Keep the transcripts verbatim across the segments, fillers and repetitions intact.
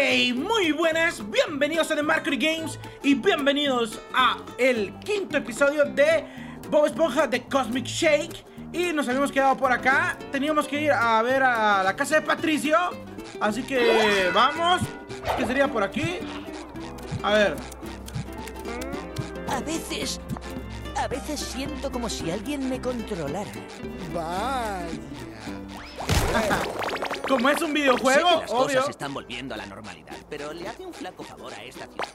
Hey, muy buenas, bienvenidos a The Mercury Games y bienvenidos a el quinto episodio de Bob Esponja The Cosmic Shake. Y nos habíamos quedado por acá, teníamos que ir a ver a la casa de Patricio, así que vamos, ¿qué sería por aquí? A ver. A veces, a veces siento como si alguien me controlara. Vaya. Como es un videojuego, sé que las obvio. cosas se están volviendo a la normalidad, pero le hace un flaco favor a esta ciudad.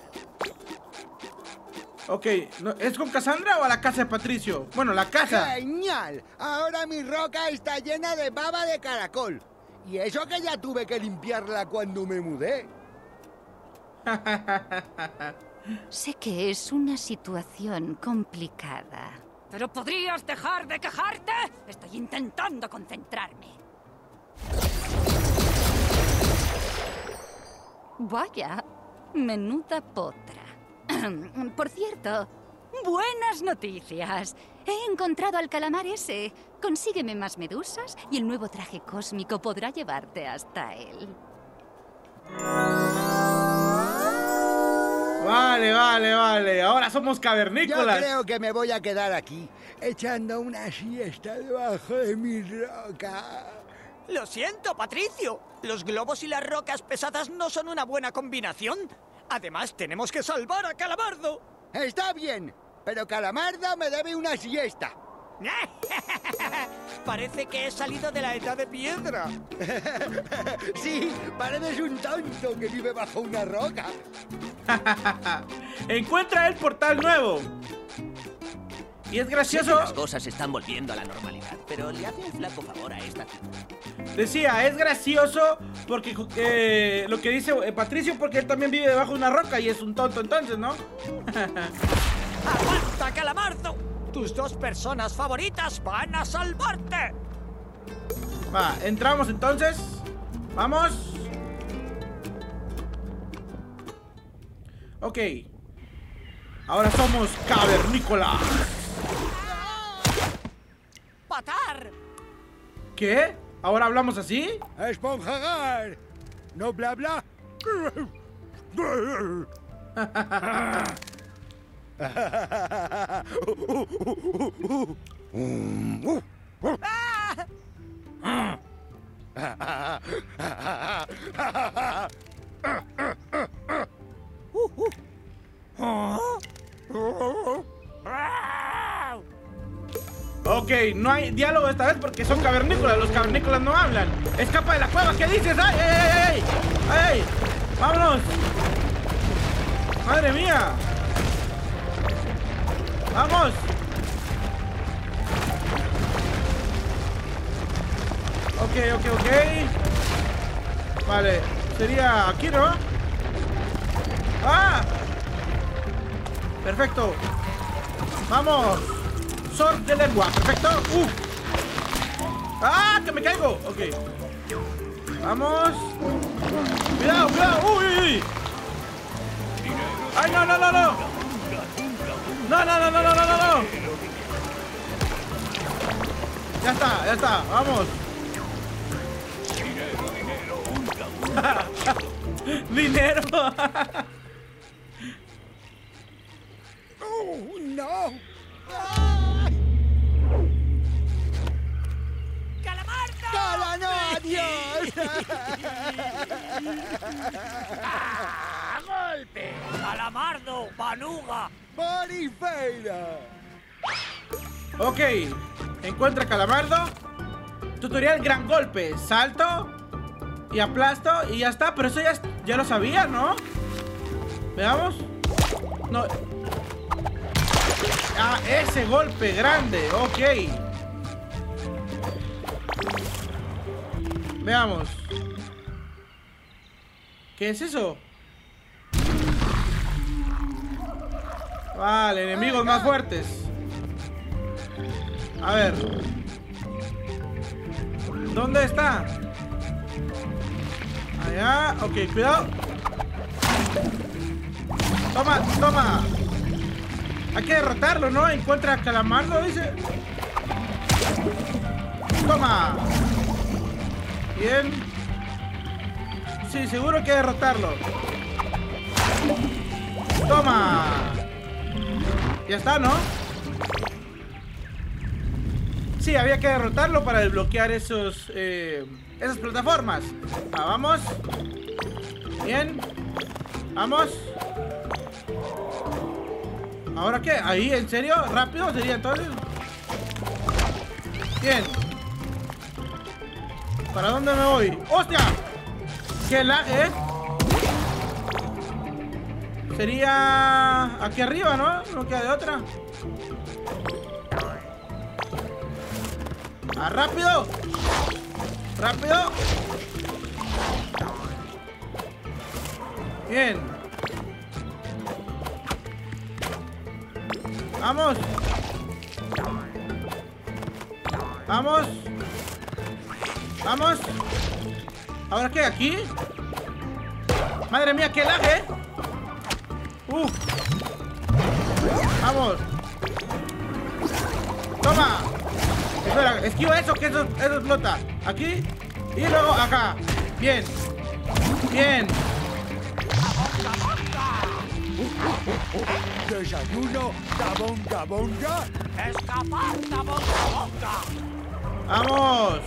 Ok, ¿no- ¿es con Cassandra o a la casa de Patricio? Bueno, la casa. ¡Genial! Ahora mi roca está llena de baba de caracol. Y eso que ya tuve que limpiarla cuando me mudé. Sé que es una situación complicada. ¿Pero podrías dejar de quejarte? Estoy intentando concentrarme. Vaya, menuda potra. Por cierto, buenas noticias. He encontrado al calamar ese. Consígueme más medusas y el nuevo traje cósmico podrá llevarte hasta él. Vale, vale, vale, ahora somos Yo cavernícolas. creo que me voy a quedar aquí, echando una siesta debajo de mi roca. Lo siento, Patricio. Los globos y las rocas pesadas no son una buena combinación. Además, tenemos que salvar a Calamardo. Está bien, pero Calamardo me debe una siesta. Parece que he salido de la edad de piedra. Sí, pareces un tonto que vive bajo una roca. Encuentra el portal nuevo. Y es Sé que gracioso. las cosas se están volviendo a la normalidad, pero le hace un flaco favor a esta ciudad. Decía, es gracioso porque eh, lo que dice eh, Patricio, porque él también vive debajo de una roca y es un tonto entonces, ¿no? ¡Aguanta, Calamardo! Tus dos personas favoritas van a salvarte. Va, entramos entonces. Vamos. Ok. Ahora somos cavernícolas. ¡Patar! ¿Qué? ¿Ahora hablamos así? Esponjagar. No bla bla. Ok, no hay diálogo esta vez porque son cavernícolas. Los cavernícolas no hablan. Escapa de la cueva, ¿qué dices? ¡Ay, ay, ay! ¡Ay! ¡Ay! ¡Vámonos! ¡Madre mía! ¡Vamos! Ok, ok, ok. Vale, sería aquí, ¿no? ¡Ah! Perfecto. ¡Vamos! Sword de lengua, perfecto. ¡Uh! ¡Ah! ¡Que me caigo! Ok. Vamos. ¡Cuidado, cuidado! ¡Uy, uy, uy! ¡Ay, no, no, no, no! ¡No, no, no, no, no, no, no! no. Ya está, ya está, vamos. ¡Dinero! ¡Oh, no! ¡Calamardo! ¡Cala, no! ¡Adiós! ¡Ah, golpe! ¡Calamardo! ¡Panuga! ¡Marifera! Ok, encuentra Calamardo. Tutorial gran golpe. Salto y aplasto y ya está. Pero eso ya, ya lo sabía, ¿no? Veamos. No. Ah, ese golpe grande. Ok. Veamos. ¿Qué es eso? Vale, enemigos más fuertes. A ver. ¿Dónde está? Allá. Ok, cuidado. Toma, toma. Hay que derrotarlo, ¿no? Encuentra a Calamardo, dice. Toma. Bien. sí, seguro que derrotarlo. Toma. Ya está, ¿no? Sí, había que derrotarlo para desbloquear esos, eh, esas plataformas. Ah, vamos. Bien. Vamos. ¿Ahora qué? ¿Ahí? ¿En serio? ¿Rápido sería entonces? Bien. ¿Para dónde me voy? ¡Hostia! ¡Qué lag, eh! Sería... aquí arriba, ¿no? No queda de otra. ¡Ah, rápido! ¡Rápido! Bien. ¡Vamos! ¡Vamos! ¡Vamos! ¿Ahora qué? ¿Aquí? ¡Madre mía, qué lag, eh! ¡Uf! ¡Vamos! ¡Toma! Espera, esquiva eso, que eso, eso explota. Aquí y luego acá. Bien. Bien. Desayuno, tabonga, bonga. ¡Escapar, tabonga, bonga! ¡Vamos!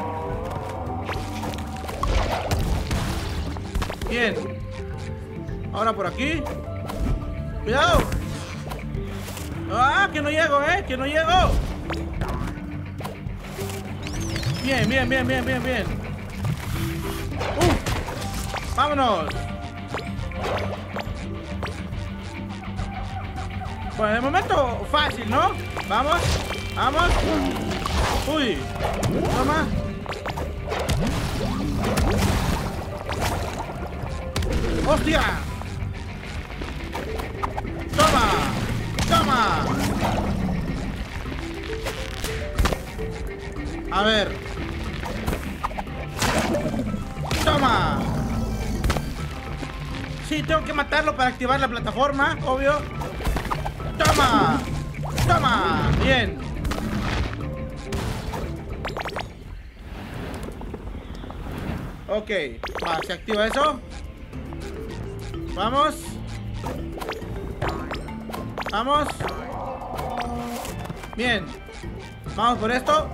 Bien. Ahora por aquí. ¡Cuidado! ¡Ah! Que no llego, ¿eh? Que no llego. Bien, bien, bien, bien, bien, bien. ¡Uh! ¡Vámonos! Bueno, de momento fácil, ¿no? Vamos, vamos. Uy, toma. ¡Hostia! ¡Toma! ¡Toma! A ver. ¡Toma! Sí, tengo que matarlo para activar la plataforma, obvio. ¡Toma! ¡Toma! Bien. Ok, va, se activa eso. Vamos. Vamos. Bien. Vamos por esto.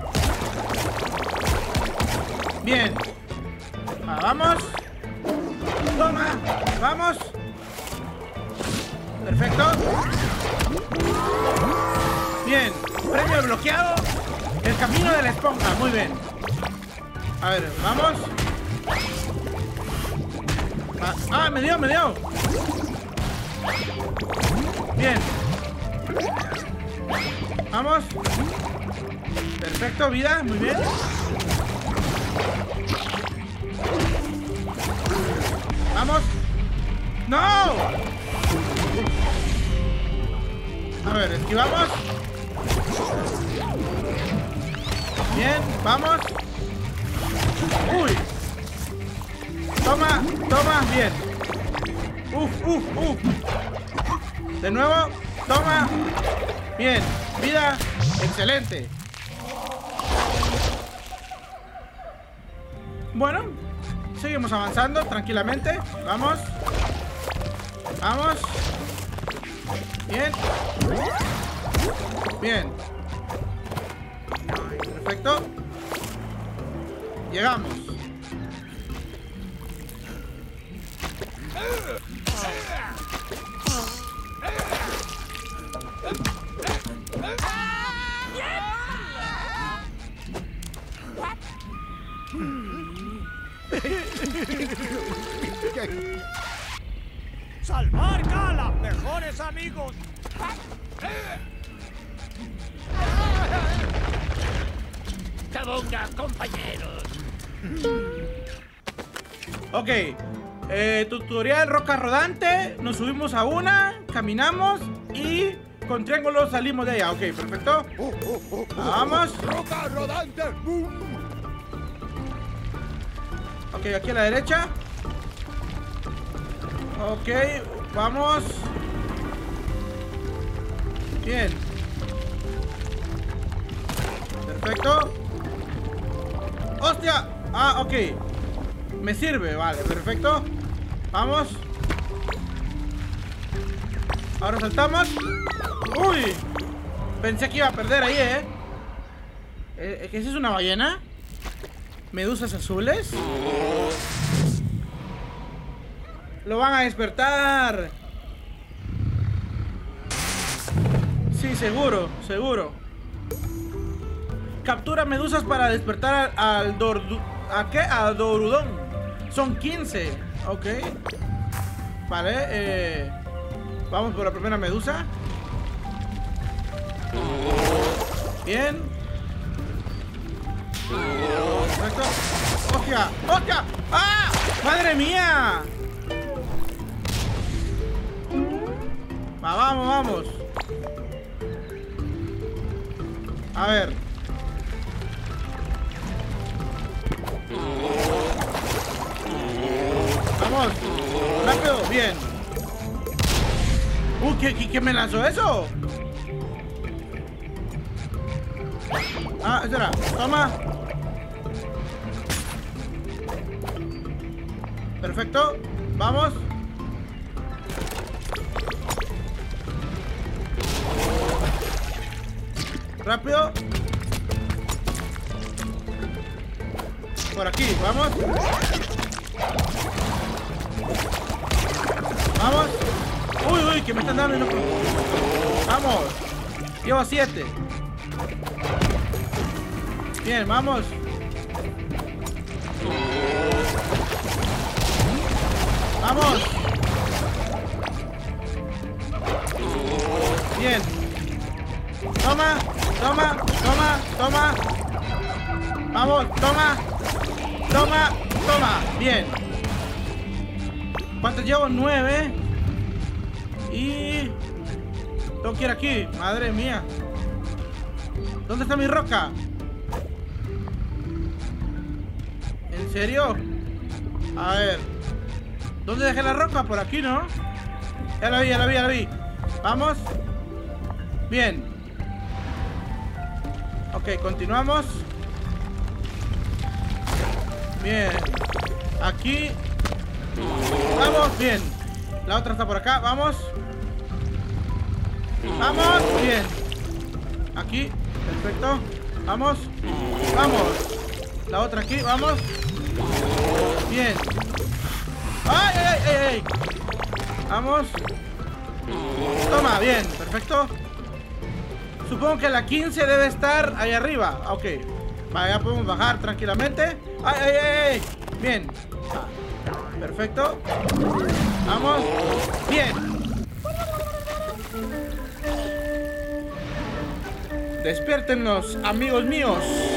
Bien. Ah, vamos. Toma. Vamos. Perfecto. Bien. Premio bloqueado. El camino de la esponja. Muy bien. A ver, vamos. Ah, ah, me dio, me dio. Bien. Vamos. Perfecto, vida, muy bien. Vamos. ¡No! A ver, esquivamos. Bien, vamos. Uy. Toma, toma, bien. Uf, uf, uf. De nuevo, toma. Bien, vida, excelente. Bueno, seguimos avanzando tranquilamente. Vamos. Vamos. Bien. Bien. Perfecto. Llegamos. ¡Salvar Gala! ¡Mejores amigos! ¡Tabonga, compañeros! Ok. Eh, tutorial roca rodante. Nos subimos a una, caminamos y con triángulo salimos de allá. Ok, perfecto. Vamos. Roca rodante. ¡Bum! Ok, aquí a la derecha. Ok, vamos. Bien. Perfecto. ¡Hostia! Ah, ok. Me sirve, vale, perfecto. Vamos. Ahora saltamos. ¡Uy! Pensé que iba a perder ahí, ¿eh? ¿Eh ¿Qué es eso? ¿Una ballena? ¿Medusas azules? ¡Lo van a despertar! Sí, seguro, seguro. Captura medusas para despertar al, al Dordu... ¿A qué? A Dorudón. Son quince. Ok. Vale, eh... vamos por la primera medusa. Bien. Perfecto. ¡Hostia! ¡Hostia! ¡Ah! ¡Madre mía! Va, vamos, vamos. A ver. Vamos. Rápido, bien. Uh, ¿qué, qué, qué me lanzó eso? Ah, espera, toma. Perfecto, vamos. Rápido. Por aquí, vamos. Vamos. Uy, uy, que me están dando y no... Vamos. Llevo siete. Bien, vamos. Vamos. Bien. Toma, toma, toma, toma. Vamos, toma. Toma, toma. Bien. ¿Cuántos llevo? Nueve. Y... tengo que ir aquí. Madre mía. ¿Dónde está mi roca? ¿En serio? A ver. ¿Dónde dejé la roca? Por aquí, ¿no? Ya la vi, ya la vi, ya la vi. Vamos. Bien. Ok, continuamos. Bien. Aquí. Vamos, bien. La otra está por acá, vamos. Vamos, bien. Aquí, perfecto. Vamos. Vamos. La otra aquí, vamos. Bien. ¡Ay, ay, ay, ay! Vamos. Toma, bien, perfecto. Supongo que la quince debe estar ahí arriba. Ok. Vale, ya podemos bajar tranquilamente. ¡Ay, ay, ay, ay! Bien. Perfecto. Vamos. Bien. Despiértenos, amigos míos.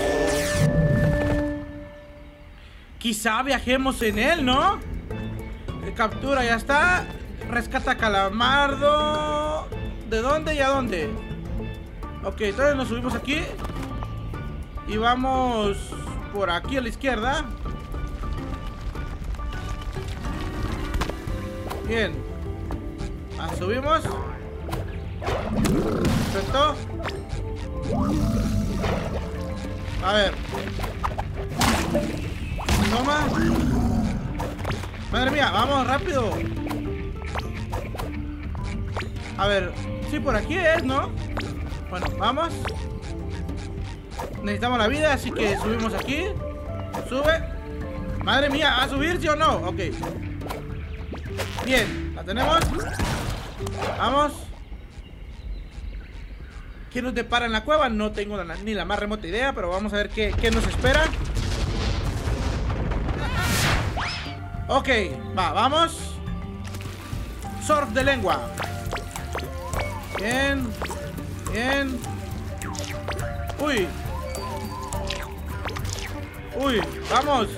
Quizá viajemos en él, ¿no? Captura, ya está. Rescata calamardo. ¿De dónde y a dónde? Ok, entonces nos subimos aquí. Y vamos por aquí a la izquierda. Bien. Ah, subimos. Perfecto. A ver. Toma. Madre mía, vamos, rápido. A ver, sí, por aquí es, ¿no? Bueno, vamos. Necesitamos la vida, así que subimos aquí. Sube. Madre mía, ¿a subir, sí o no? Ok. Bien, la tenemos. Vamos. ¿Qué nos depara en la cueva? No tengo la, ni la más remota idea, pero vamos a ver qué, qué nos espera. Ok, va, vamos. Surf de lengua. Bien. Bien. Uy. Uy, vamos.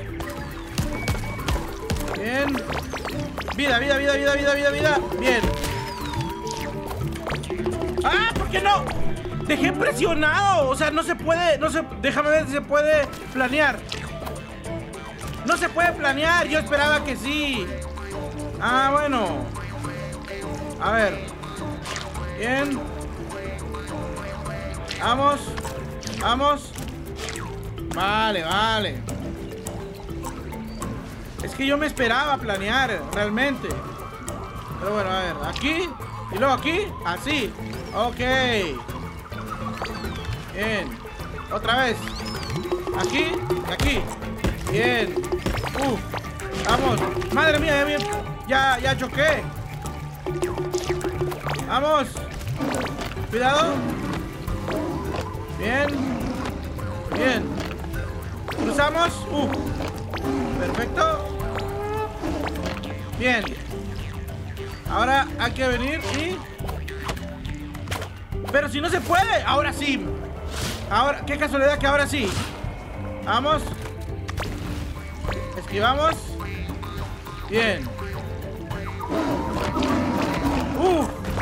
Bien. Vida, vida, vida, vida, vida, vida, vida. Bien. ¡Ah! ¿Por qué no? Dejé presionado. O sea, no se puede. No se. Déjame ver si se puede planear. No se puede planear. Yo esperaba que sí. Ah, bueno. A ver. Bien. Vamos. Vamos. Vale, vale. Es que yo me esperaba planear, realmente. Pero bueno, a ver, aquí. Y luego aquí, así. Ok. Bien. Otra vez. Aquí y aquí. Bien. Uf. Vamos. Madre mía, ya bien. Ya, ya choqué. Vamos. Cuidado. Bien. Bien. Cruzamos. Uf. Perfecto. Bien. Ahora hay que venir y... Pero si no se puede. Ahora sí. Ahora, qué casualidad que ahora sí. Vamos. Esquivamos. Bien. Uh.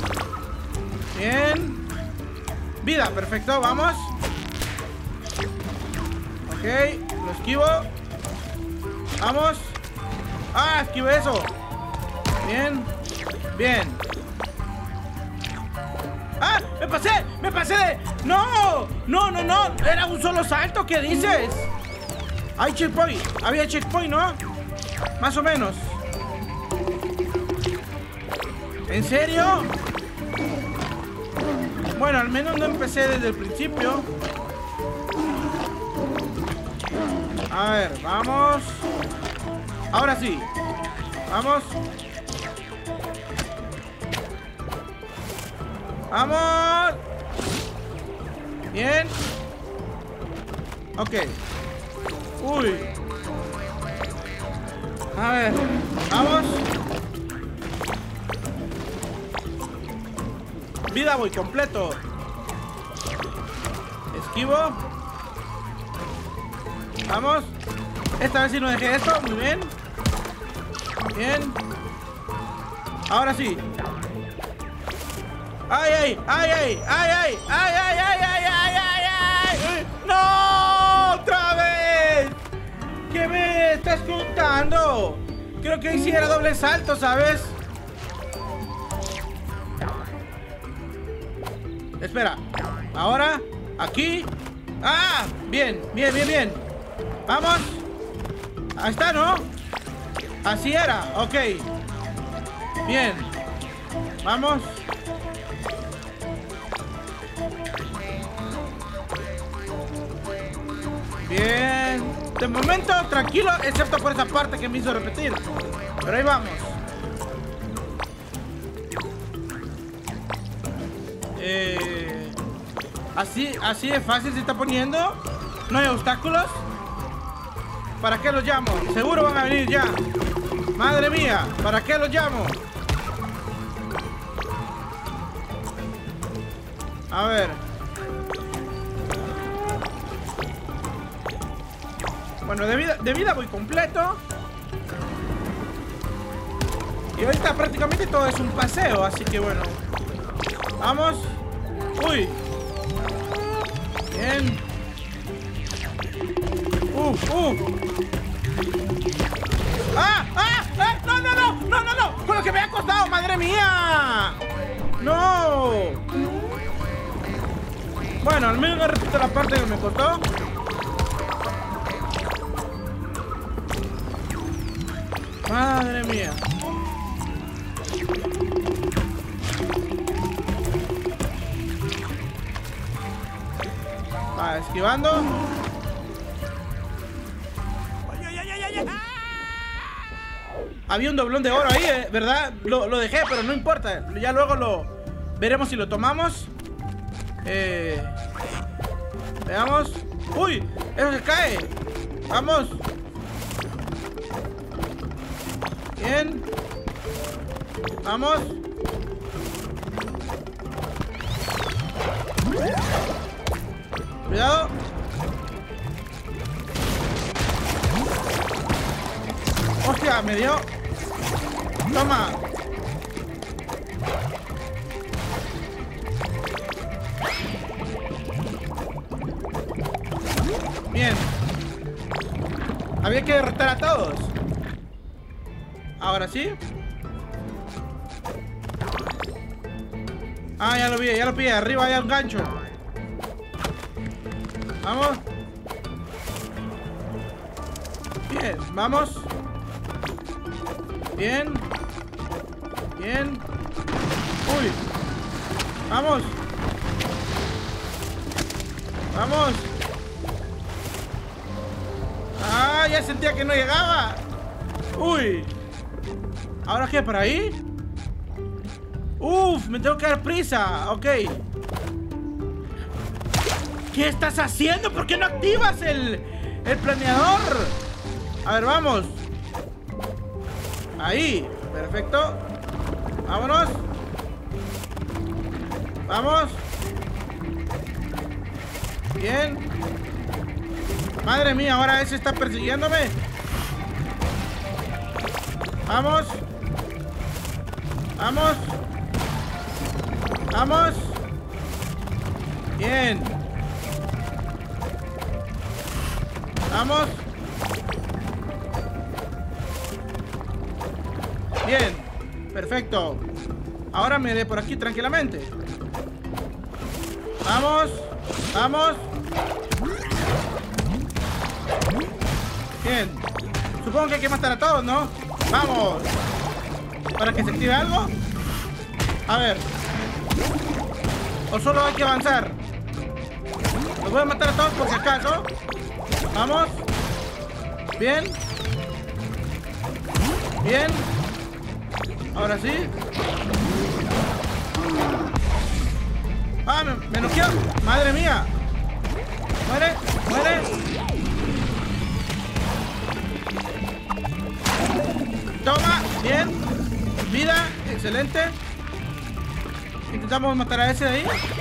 Bien. Vida, perfecto, vamos. Ok, lo esquivo. Vamos. Ah, esquivé eso. Bien. Bien. ¡Ah! ¡Me pasé! ¡Me pasé de... ¡No! ¡No, no, no! ¡Era un solo salto! ¿Qué dices? Hay checkpoint. Había checkpoint, ¿no? Más o menos. ¿En serio? Bueno, al menos no empecé desde el principio. A ver, vamos. Ahora sí. Vamos. ¡Vamos! Bien. Ok. Uy. A ver. Vamos. Vida voy completo. Esquivo. Vamos. Esta vez sí no dejé esto. Muy bien. Bien. Ahora sí. ¡Ay, ay! ¡Ay, ay! ¡Ay, ay! ¡Ay, ay, ay, ay, ay, ay, ay! ¡No! ¡Otra vez! ¿Qué me estás contando? Creo que hiciera doble salto, ¿sabes? Espera. Ahora, aquí. ¡Ah! Bien, bien, bien, bien. Vamos. Ahí está, ¿no? Así era, ok. Bien. Vamos. Bien. De momento, tranquilo, excepto por esa parte que me hizo repetir. Pero ahí vamos. Eh, así, así de fácil se está poniendo. No hay obstáculos. ¿Para qué los llamo? Seguro van a venir ya. Madre mía, ¿para qué los llamo? A ver. Bueno, de vida, de vida voy completo. Y ahorita prácticamente todo es un paseo, así que bueno. Vamos. Uy. Bien. Uh, uh. ¡Ah! ¡Ah! ¡Ah! ¡No, no, no! ¡No, no, no! ¡Con lo que me ha costado! ¡Madre mía! ¡No! Bueno, al menos no repito la parte que me costó. Madre mía. Va, esquivando. Había un doblón de oro ahí, ¿eh? ¿Verdad? Lo, lo dejé, pero no importa. Ya luego lo veremos si lo tomamos. Eh, veamos. ¡Uy! ¡Eso se cae! ¡Vamos! Bien. Vamos. Cuidado. Hostia, me dio. Toma. Bien. Había que derrotar a todos. Ahora sí. Ah, ya lo vi, ya lo pillé. Arriba hay un gancho. Vamos. Bien, vamos. Bien. Bien. Uy. Vamos. Vamos. Ah, ya sentía que no llegaba. Uy. ¿Ahora qué? ¿Para ahí? Uf, me tengo que dar prisa. Ok. ¿Qué estás haciendo? ¿Por qué no activas el, el planeador? A ver, vamos. Ahí. Perfecto. Vámonos. Vamos. Bien. Madre mía, ahora ese está persiguiéndome. Vamos. Vamos. Vamos. Bien. Vamos. Bien. Perfecto. Ahora me iré por aquí tranquilamente. Vamos. Vamos. Bien. Supongo que hay que matar a todos, ¿no? Vamos. ¿Para que se active algo? A ver. ¿O solo hay que avanzar? Los voy a matar a todos por si acaso. Vamos. Bien. Bien. Ahora sí. Ah, me, me noqueó. Madre mía. Muere, muere. Toma, bien. Vida, excelente. Intentamos matar a ese de ahí.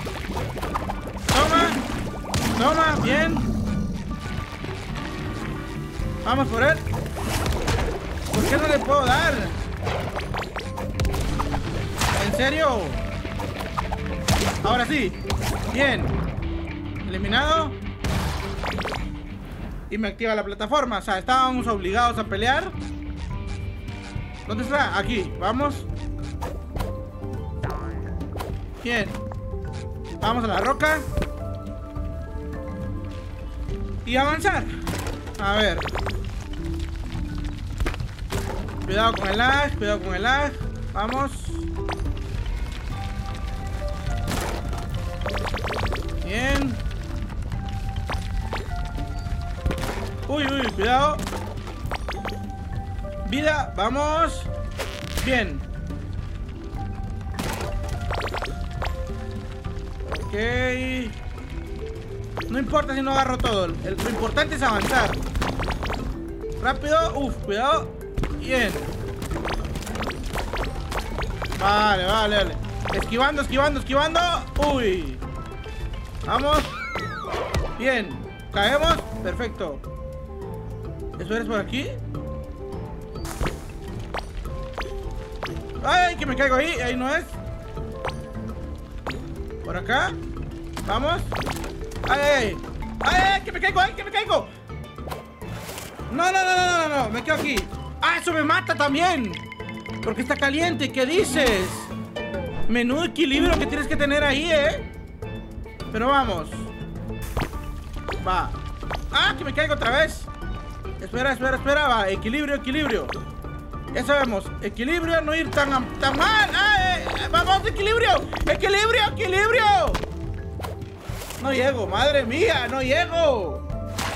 Toma. Toma, bien. Vamos por él. ¿Por qué no le puedo dar? ¿En serio? Ahora sí. Bien. Eliminado. Y me activa la plataforma. O sea, estábamos obligados a pelear. ¿Dónde está? Aquí. Vamos. Bien. Vamos a la roca. Y avanzar. A ver. Cuidado con el lag. Cuidado con el lag. Vamos. Bien. Uy, uy, cuidado. Vida, vamos. Bien. Ok. No importa si no agarro todo. El, lo importante es avanzar. Rápido. Uf, cuidado. Bien. Vale, vale, vale. Esquivando, esquivando, esquivando. Uy. Vamos. Bien. Caemos. Perfecto. ¿Eso eres por aquí? ¡Ay! Que me caigo ahí. Ahí no es. Por acá. Vamos. ¡Ay, ay! ¡Ay, ay! ¡Que me caigo! ¡Ay, que me caigo! No, no, no, no, no, no. Me quedo aquí. ¡Ah, eso me mata también! Porque está caliente. ¿Qué dices? Menudo equilibrio que tienes que tener ahí, ¿eh? Pero vamos. Va. ¡Ah, que me caigo otra vez! Espera, espera, espera. Va, equilibrio, equilibrio. Ya sabemos, equilibrio, no ir tan, tan mal. ¡Ah, eh! ¡Vamos, equilibrio! ¡Equilibrio, equilibrio! No llego, madre mía, no llego.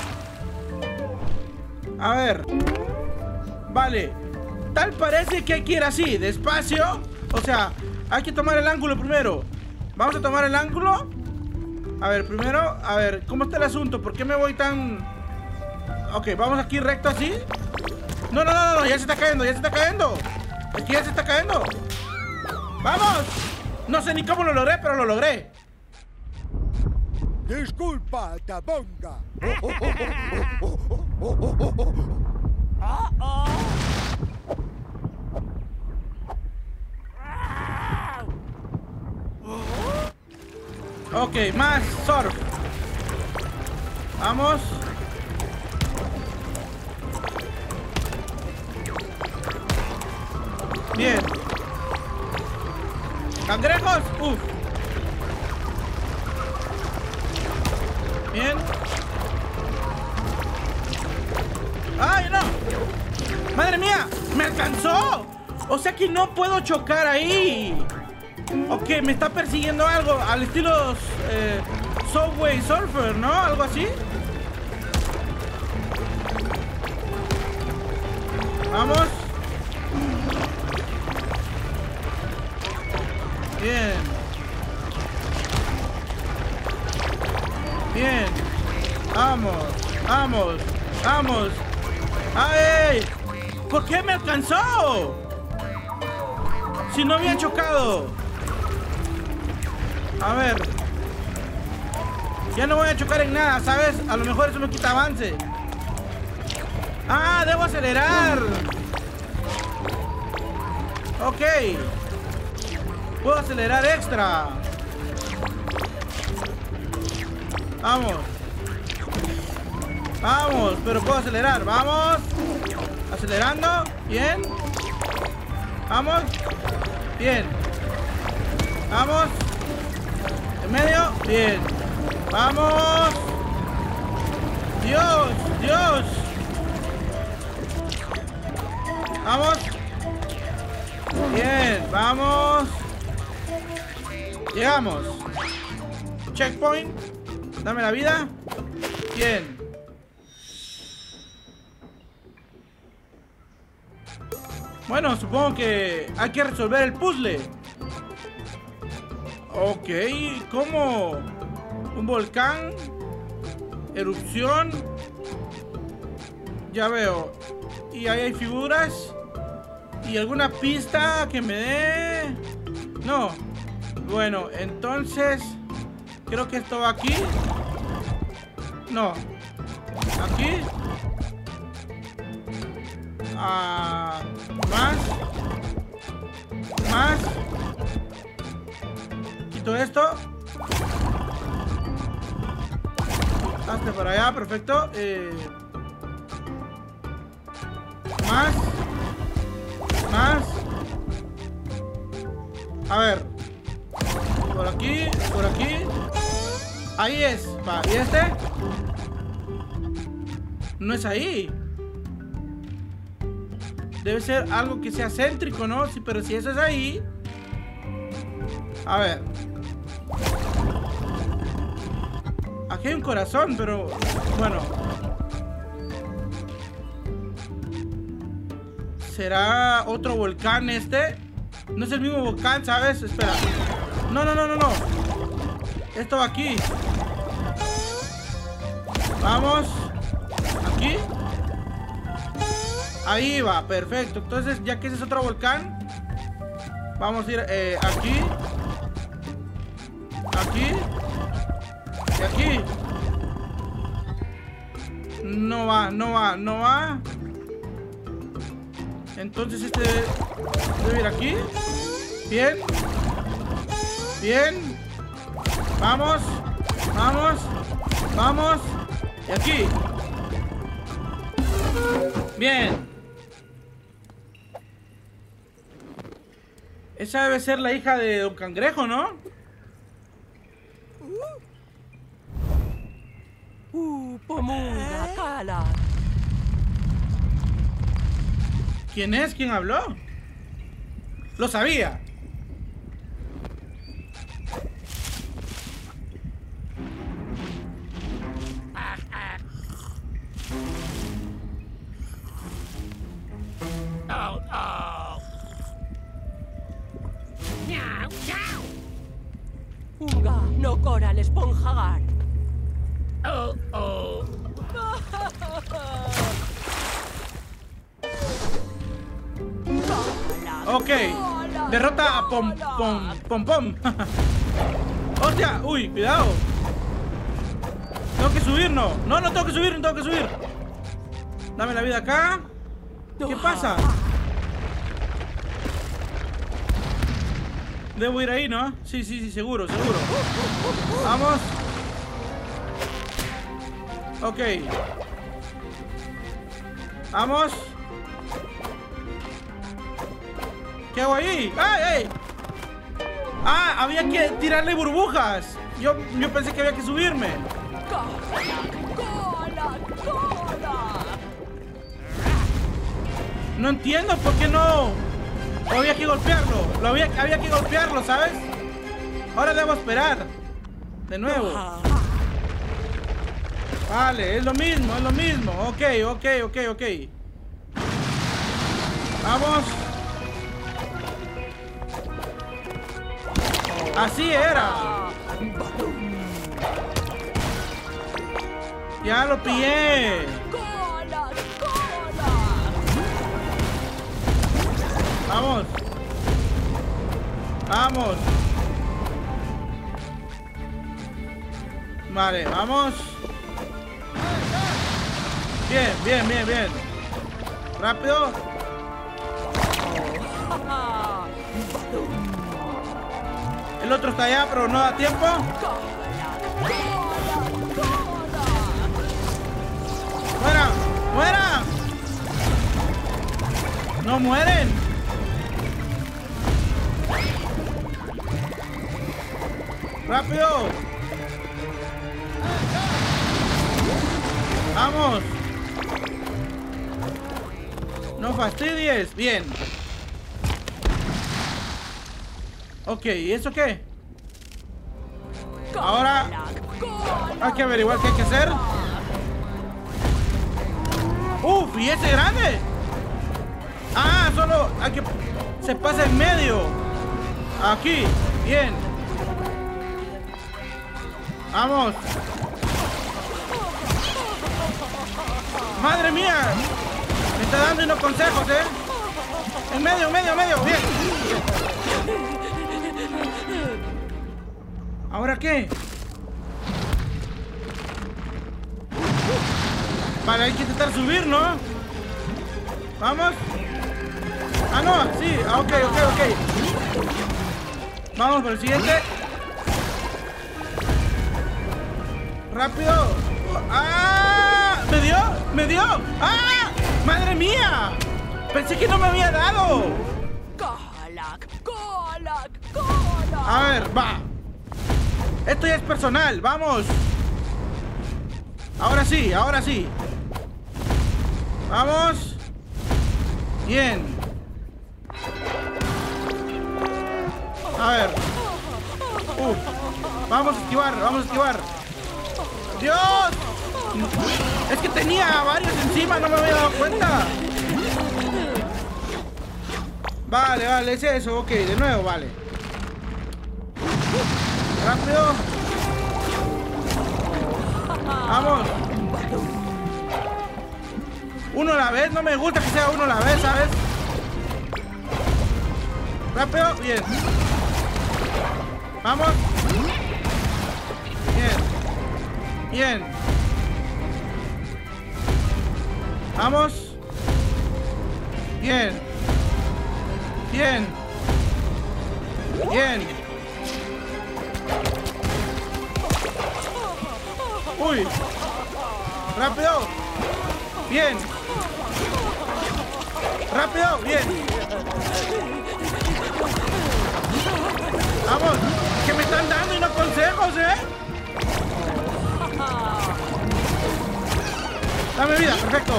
A ver. Vale. Tal parece que hay que ir así, despacio. O sea, hay que tomar el ángulo primero. Vamos a tomar el ángulo. A ver, primero, a ver, ¿cómo está el asunto? ¿Por qué me voy tan...? Ok, vamos aquí recto así. No, no, no, no, ya se está cayendo, ya se está cayendo. Es que ya se está cayendo. ¡Vamos! No sé ni cómo lo logré, pero lo logré. Disculpa, Tabonga. Ok, más surf. Vamos. Bien. Cangrejos. Uf. Bien. ¡Ay, no! ¡Madre mía! ¡Me alcanzó! O sea que no puedo chocar ahí. Ok, me está persiguiendo algo al estilo eh, Subway Surfer, ¿no? Algo así. Vamos. Bien. Bien. Vamos. Vamos. Vamos. ¡Ay! ¿Por qué me alcanzó? Si no había chocado. A ver. Ya no voy a chocar en nada, ¿sabes? A lo mejor eso me quita avance. ¡Ah! ¡Debo acelerar! Ok. Puedo acelerar extra. Vamos. Vamos, pero puedo acelerar. Vamos. Acelerando. Bien. Vamos. Bien. Vamos. En medio. Bien. Vamos. Dios, Dios. Vamos. Bien, vamos. Llegamos. Checkpoint. Dame la vida. Bien. Bueno, supongo que hay que resolver el puzzle. Ok, ¿cómo? Un volcán. Erupción. Ya veo. Y ahí hay figuras. ¿Y alguna pista que me dé? No. Bueno, entonces creo que esto va aquí. No. Aquí. Ah, más. Más. Quito esto. Hasta para allá, perfecto. Eh, más. Más. A ver. Por aquí, por aquí. Ahí es. Va, ¿y este? No es ahí. Debe ser algo que sea céntrico, ¿no? Sí, pero si eso es ahí. A ver. Aquí hay un corazón, pero... Bueno. ¿Será otro volcán este? No es el mismo volcán, ¿sabes? Espera. No, no, no, no, no. Esto va aquí. Vamos. Aquí. Ahí va, perfecto. Entonces, ya que ese es otro volcán, vamos a ir eh, aquí. Aquí. Y aquí. No va, no va, no va. Entonces este debe, debe ir aquí. Bien. Bien. Vamos. Vamos. Vamos. Y aquí. Bien. Esa debe ser la hija de Don Cangrejo, ¿no? Uh, Pomunda, Cala. ¿Quién es? ¿Quién habló? Lo sabía. Oh, oh. Miau, miau. Unga, no cora l'esponjagar. Oh, oh. Ok. Derrota a Pom Pom Pom Pom. Hostia, uy, cuidado. Tengo que subir, no. No, no tengo que subir, no tengo que subir. Dame la vida acá. ¿Qué pasa? Debo ir ahí, ¿no? Sí, sí, sí, seguro, seguro. Vamos. Ok. Vamos. ¿Qué hago ahí? ¡Ay, ay! Ah, había que tirarle burbujas. Yo, yo pensé que había que subirme. Cola, cola, cola. No entiendo por qué no. Había que golpearlo. Lo había, había que golpearlo, ¿sabes? Ahora debo esperar. De nuevo. Vale, es lo mismo, es lo mismo. Ok, ok, ok, ok. Vamos. Así era. Ya lo pillé. ¡Cola! ¡Cola! Vamos. Vamos. Vale, vamos. Bien, bien, bien, bien. Rápido. El otro está allá, pero no da tiempo. ¡Muera! ¡Muera! ¡No mueren! ¡Rápido! ¡Vamos! ¡No fastidies! Bien. Ok, ¿y eso qué? Ahora hay que averiguar qué hay que hacer. ¡Uf! ¿Y ese grande? Ah, solo hay que... Se pasa en medio. Aquí, bien. Vamos. ¡Madre mía! Me está dando unos consejos, ¿eh? En medio, en medio, en medio, bien. ¿Ahora qué? Vale, hay que intentar subir, ¿no? Vamos. Ah, no, sí, ah, ok, ok, ok. Vamos por el siguiente. Rápido. ¡Ah! ¿Me dio? ¿Me dio? ¡Ah! ¡Madre mía! Pensé que no me había dado. ¡Colac! ¡Colac! ¡Colac! A ver, va. Esto ya es personal, vamos. Ahora sí, ahora sí. Vamos. Bien. A ver. Uf. Vamos a esquivar, vamos a esquivar. ¡Dios! Es que tenía varios encima, no me había dado cuenta. Vale, vale, es eso, ok, de nuevo, vale. Rápido. Vamos. Uno a la vez, no me gusta que sea uno a la vez, ¿sabes? Rápido, bien. Vamos. Bien. Bien. Vamos. Bien. Bien. Bien. Uy. Rápido. Bien. Rápido. Bien. Vamos. Que me están dando unos consejos, ¿eh? Dame vida. Perfecto.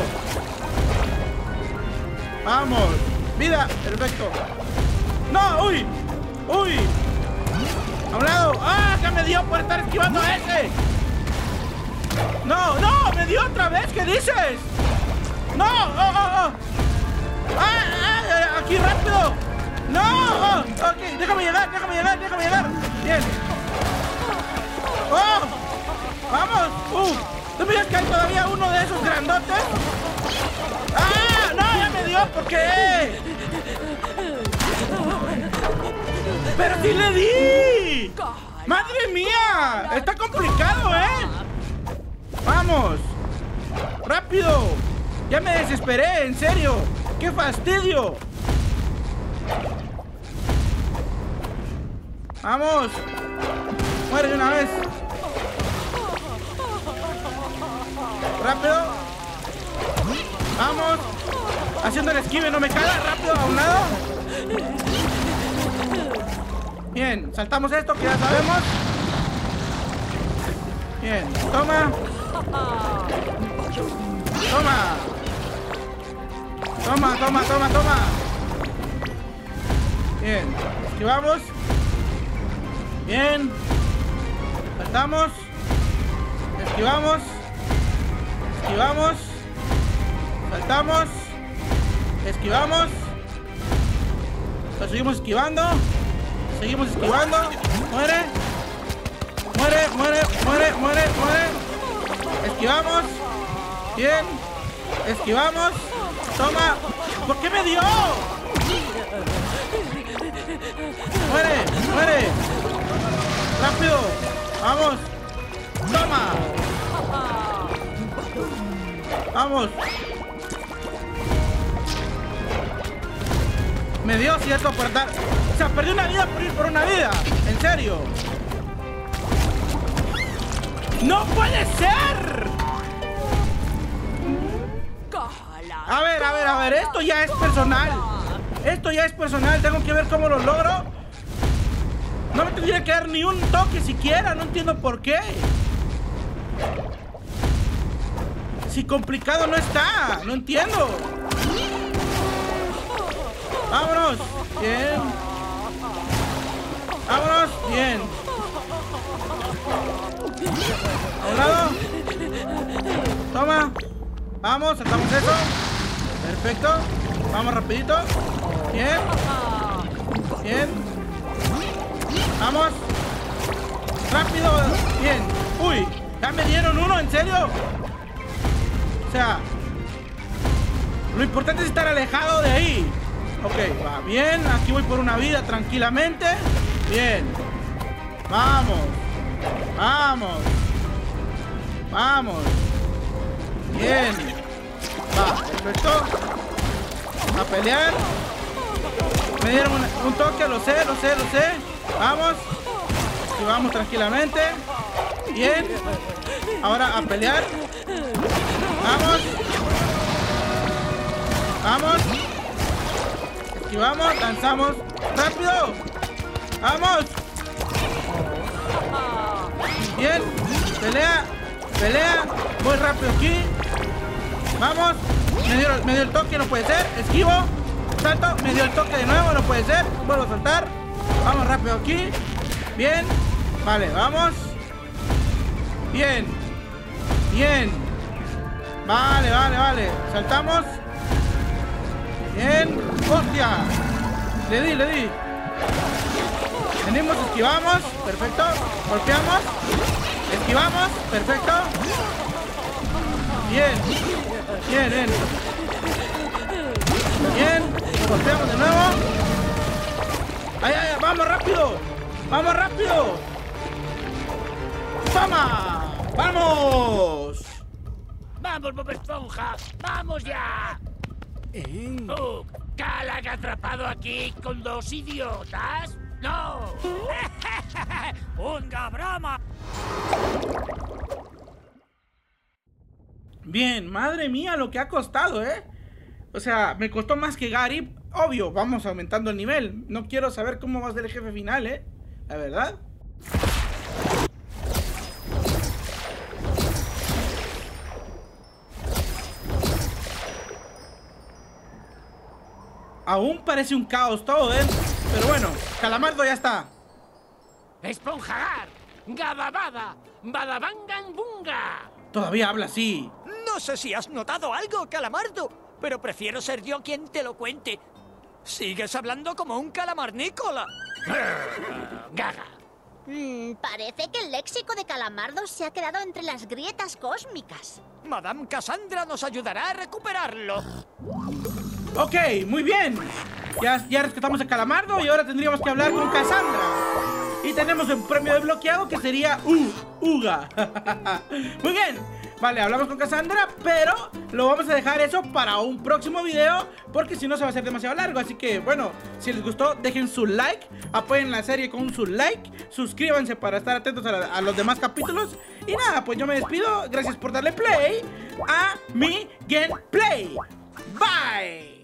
Vamos. Vida. Perfecto. No. Uy. Uy. A un lado. ¡Ah! Que me dio por estar esquivando a ese. No, no, me dio otra vez, ¿qué dices? No, oh, oh, oh. Ah, ah, aquí rápido. No, oh, ok, déjame llegar, déjame llegar, déjame llegar. Bien. Oh, vamos. Uh, ¿tú miras que hay todavía uno de esos grandotes? Ah, no, ya me dio, ¿por qué? Pero sí le di. Madre mía, está complicado, ¿eh? ¡Vamos! ¡Rápido! ¡Ya me desesperé! ¡En serio! ¡Qué fastidio! ¡Vamos! ¡Muere de una vez! ¡Rápido! ¡Vamos! Haciendo el esquive, no me caga. ¡Rápido! A un lado. Bien, saltamos esto que ya sabemos. Bien, toma. Toma. Toma, toma, toma, toma. Bien, esquivamos. Bien. Saltamos. Esquivamos. Esquivamos. Saltamos. Esquivamos. Lo seguimos esquivando. Seguimos esquivando. Muere. Muere, muere, muere, muere, muere. Esquivamos. Bien. Esquivamos. Toma. ¿Por qué me dio? Muere, muere. Rápido. Vamos. Toma. Vamos. Me dio cierto por dar. O sea, perdí una vida por ir por una vida. En serio. ¡No puede ser! A ver, a ver, a ver. Esto ya es personal. Esto ya es personal. Tengo que ver cómo lo logro. No me tendría que dar ni un toque siquiera. No entiendo por qué. Si complicado no está. No entiendo. Vámonos. Bien. Vámonos. Bien. A un lado. Toma. Vamos, saltamos eso. Perfecto. Vamos rapidito. Bien. Bien. Vamos. Rápido. Bien. Uy. ¿Ya me dieron uno? ¿En serio? O sea, lo importante es estar alejado de ahí. Ok, va bien. Aquí voy por una vida tranquilamente. Bien. Vamos. Vamos. Vamos. Bien. Va, perfecto. A pelear. Me dieron un, un toque, lo sé, lo sé, lo sé. Vamos. Y vamos tranquilamente. Bien. Ahora a pelear. Vamos. Vamos. Esquivamos, lanzamos. ¡Rápido! ¡Vamos! Bien. Pelea. Pelea. Voy rápido aquí. Vamos. Me dio, me dio el toque, no puede ser. Esquivo. Salto. Me dio el toque de nuevo, no puede ser. Vuelvo a saltar. Vamos rápido aquí. Bien. Vale, vamos. Bien. Bien. Vale, vale, vale. Saltamos. Bien. ¡Hostia! Le di, le di. Venimos, esquivamos. Perfecto. Golpeamos. Esquivamos. Perfecto. Bien. Bien, bien. Bien. Golpeamos de nuevo. ¡Ay, ay! ¡Vamos rápido! ¡Vamos rápido! ¡Toma! ¡Vamos! ¡Vamos, Bob Esponja! ¡Vamos ya! Eh. ¡Oh! ¿Calag atrapado aquí con dos idiotas? ¡No! ¡Unga broma! Bien, madre mía, lo que ha costado, ¿eh? O sea, me costó más que Gary. Obvio, vamos aumentando el nivel. No quiero saber cómo va a ser el jefe final, ¿eh? La verdad. Aún parece un caos todo, ¿eh? Pero bueno, Calamardo ya está. ¡Esponjagar! ¡Gababada! ¡Badabanganbunga! Todavía habla así. No sé si has notado algo, Calamardo, pero prefiero ser yo quien te lo cuente. Sigues hablando como un calamarnícola. ¡Gaga! Mm, parece que el léxico de Calamardo se ha quedado entre las grietas cósmicas. Madame Cassandra nos ayudará a recuperarlo. Ok, muy bien. Ya, ya rescatamos a Calamardo y ahora tendríamos que hablar con Cassandra. Y tenemos un premio desbloqueado que sería U, Uga. Muy bien. Vale, hablamos con Cassandra, pero lo vamos a dejar eso para un próximo video, porque si no se va a hacer demasiado largo. Así que, bueno, si les gustó, dejen su like, apoyen la serie con su like, suscríbanse para estar atentos a, la, a los demás capítulos. Y nada, pues yo me despido. Gracias por darle play a mi gameplay. Bye.